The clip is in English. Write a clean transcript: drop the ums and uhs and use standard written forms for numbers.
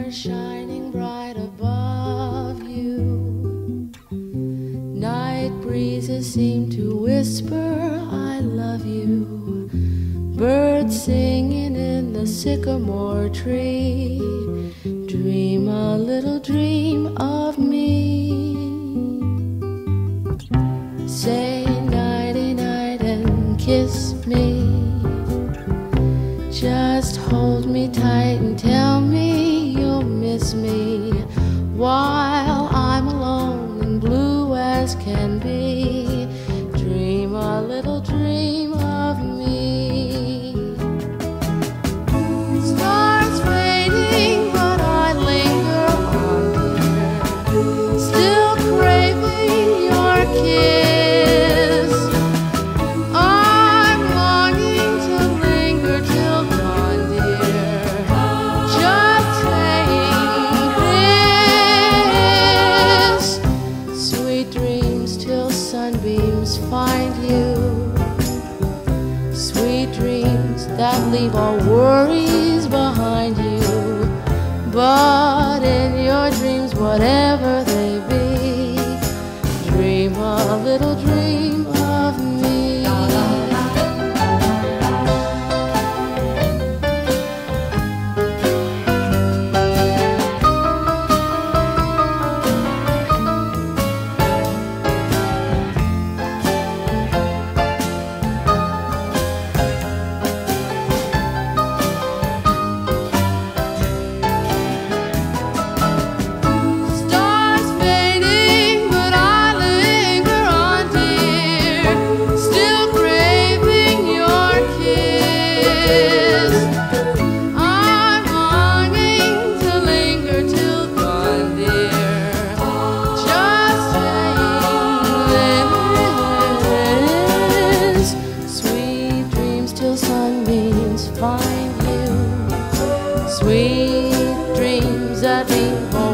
stars shining bright above you. Night breezes seem to whisper, I love you. Birds singing in the sycamore tree. Dream a little dream of me. Say nighty-night and kiss me. Just hold me tight and tell me you'll miss me while I'm alone and blue as can be. Dream a little dream of me. Stars fading, but I linger on, dear, still craving your kiss. I'm longing to linger till dawn, dear, just saying this. Sweet dreams till sunbeams find you. Sweet dreams that leave all worries behind you. But in your dreams, whatever they be, dream a little dream of me. Sunbeams find you. Sweet dreams that leave